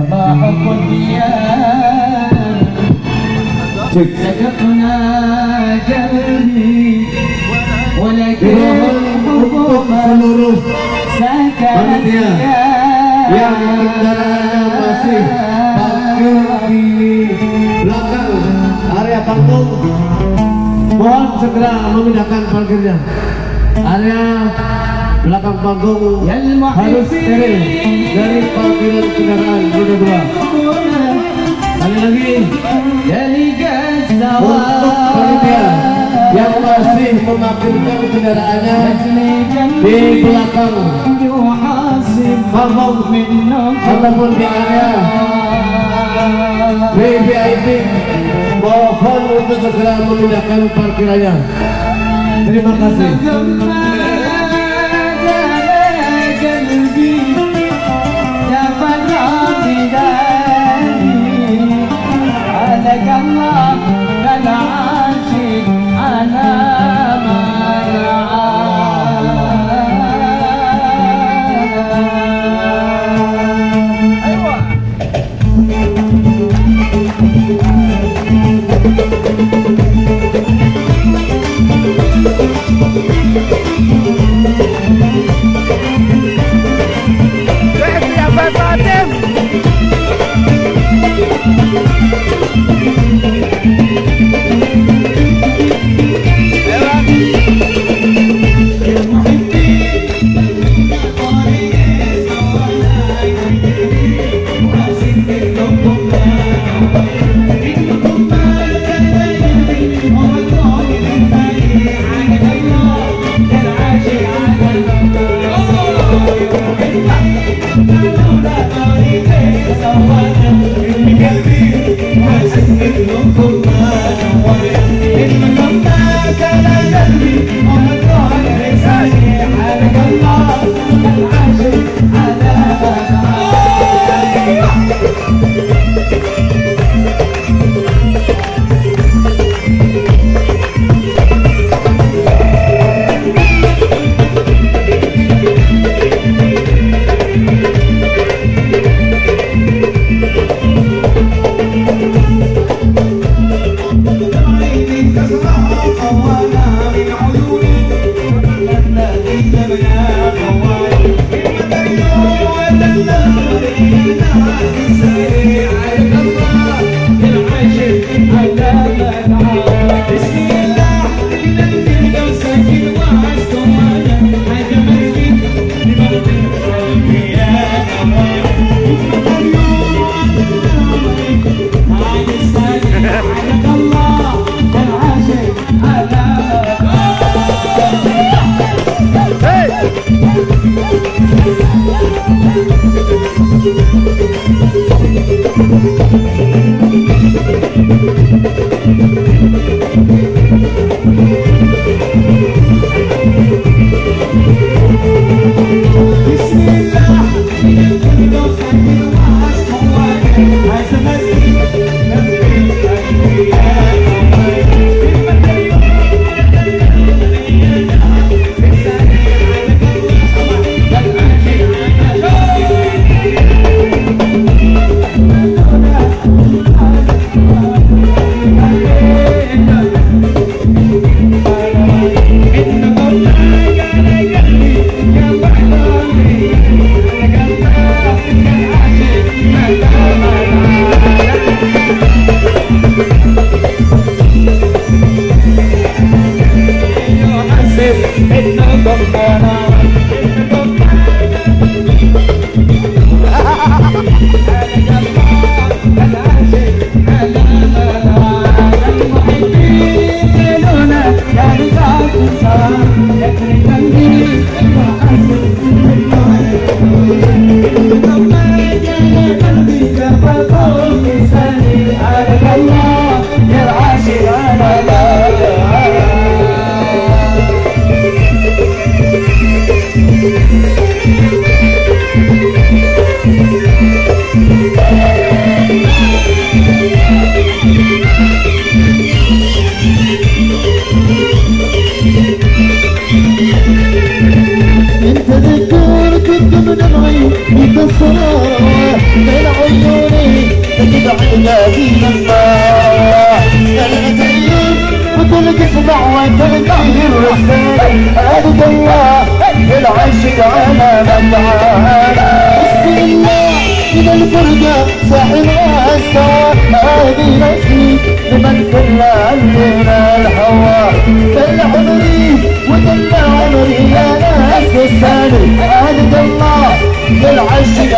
وما حب الديار سكتنا قلبي ولكن حبك سكت yang kendaraannya masih parkir di belakang area panggung, mohon segera memindahkan parkirnya. Area belakang panggung harus steril dari parkiran kendaraan roda 2. Kali lagi untuk panitia yang masih memarkirkan kendaraannya di belakang panggung ataupun di area VIP, mohon untuk segera memindahkan parkirannya. Terima kasih. Thank you. تهدي الرسالة أرض الله العشق على مدعانا بسم الله من الفرقة ساحنا استوى هذه رسمي لمن كل علينا الهوى دل عمري ودل عمري يا ناس الثاني أرض الله العشق